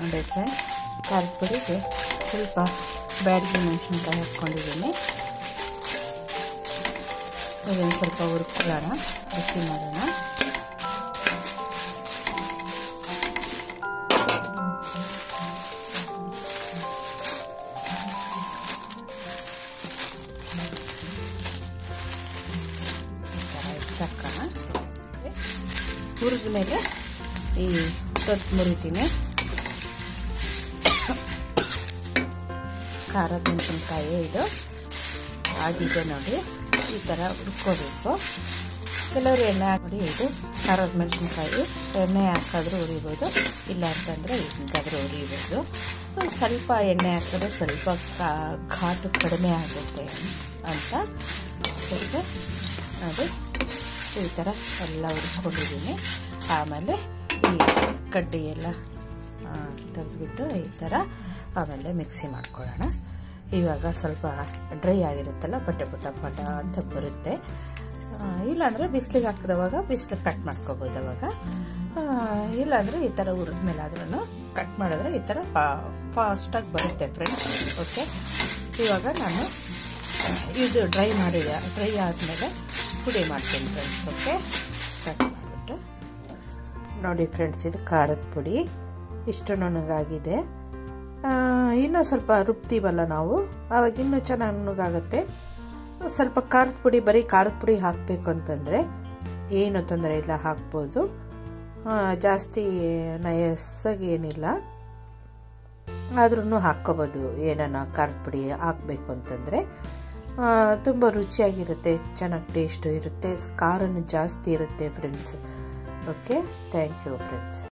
ನೋಡಿ ಫ್ರೆಂಡ್ಸ್, ಖಾರದ ಪುಡಿಗೆ ಸ್ವಲ್ಪ ಬ್ಯಾಡಗಿ ಮೆಣಸಿನ್ಕಾಯಿ ಹಾಕ್ಕೊಂಡಿದ್ದೀನಿ. ಇದನ್ನು ಸ್ವಲ್ಪ ಹುರ್ಕೊಳ್ಳೋಣ, ಬಿಸಿ ಮಾಡೋಣ. ಹುರಿದ ಮೇಲೆ ಈ ತೊಟ್ಟು ಮುರಿತೀನಿ. ಖಾರದ ಮೆಣಸಿನ್ಕಾಯಿ ಇದು ಆಗಿದೆ ನೋಡಿ, ಈ ಥರ ಹುರ್ಕೋಬೇಕು. ಕೆಲವರು ಎಣ್ಣೆ ಹಾಕಿ, ಇದು ಖಾರದ ಮೆಣಸಿನ್ಕಾಯಿ ಎಣ್ಣೆ ಹಾಕಿದ್ರೂ ಹುರಿಬೋದು, ಇಲ್ಲ ಅಂತಂದರೆ ಹಿಂಗಾದರೂ ಹುರಿಬೋದು. ಸ್ವಲ್ಪ ಎಣ್ಣೆ ಹಾಕಿದ್ರೆ ಸ್ವಲ್ಪ ಘಾಟು ಕಡಿಮೆ ಆಗುತ್ತೆ ಅಂತ ಸ್ವಲ್ಪ ನೋಡಿ ಈ ಥರ ಎಲ್ಲ ಹುರ್ಕೊಂಡಿದ್ದೀನಿ. ಆಮೇಲೆ ಈ ಕಡ್ಡಿ ಎಲ್ಲ ತೆಗೆದುಬಿಟ್ಟು ಈ ಥರ ಆಮೇಲೆ ಮಿಕ್ಸಿ ಮಾಡ್ಕೊಳ್ಳೋಣ. ಇವಾಗ ಸ್ವಲ್ಪ ಡ್ರೈ ಆಗಿರುತ್ತಲ್ಲ, ಪಟ ಪಟ ಪಟ ಅಂತ ಬರುತ್ತೆ. ಇಲ್ಲಾಂದರೆ ಬಿಸಿಲಿಗೆ ಹಾಕಿದವಾಗ ಬಿಸಿಲಿಗೆ ಕಟ್ ಮಾಡ್ಕೋಬೋದು. ಅವಾಗ ಇಲ್ಲಾಂದರೆ ಈ ಥರ ಹುರಿದ್ಮೇಲೆ ಆದ್ರೂ ಕಟ್ ಮಾಡಿದ್ರೆ ಈ ಥರ ಫಾಸ್ಟಾಗಿ ಬರುತ್ತೆ ಫ್ರೆಂಡ್ಸ್. ಓಕೆ, ಇವಾಗ ನಾನು ಇದು ಡ್ರೈ ಆದಮೇಲೆ ಪುಡಿ ಮಾಡ್ತೀನಿ ಫ್ರೆಂಡ್ಸ್. ಓಕೆ, ಕಟ್ ಮಾಡಿಬಿಟ್ಟು ನೋಡಿ ಫ್ರೆಂಡ್ಸ್, ಇದು ಖಾರದ ಪುಡಿ ಇಷ್ಟು ನುಣ್ಣಗಾಗಿದೆ. ಇನ್ನೂ ಸ್ವಲ್ಪ ರುಬ್ತೀವಲ್ಲ ನಾವು, ಆವಾಗ ಇನ್ನೂ ಚೆನ್ನಾಗಿ ನುಣ್ಣಗಾಗುತ್ತೆ. ಸ್ವಲ್ಪ ಖಾರದ ಪುಡಿ, ಬರೀ ಖಾರದ ಪುಡಿ ಹಾಕಬೇಕು ಅಂತಂದರೆ ಏನು ತೊಂದರೆ ಇಲ್ಲ, ಹಾಕ್ಬೋದು. ಜಾಸ್ತಿ ನಯಸ್ಸಾಗಿ ಏನಿಲ್ಲ, ಆದ್ರೂ ಹಾಕ್ಕೋಬೋದು. ಏನನ್ನ ಖಾರದ ಪುಡಿ ಹಾಕಬೇಕು ಅಂತಂದರೆ ತುಂಬ ರುಚಿಯಾಗಿರುತ್ತೆ, ಚೆನ್ನಾಗಿ ಟೇಸ್ಟು ಇರುತ್ತೆ, ಖಾರನೂ ಜಾಸ್ತಿ ಇರುತ್ತೆ friends. Okay, thank you friends.